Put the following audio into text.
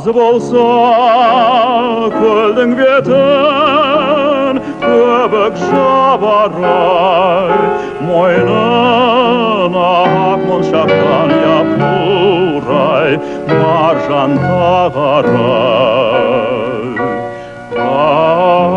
жазы болса көлдің бетін көбік жабарай, мойнына ақ моншақтан япырай, маржан тағарай.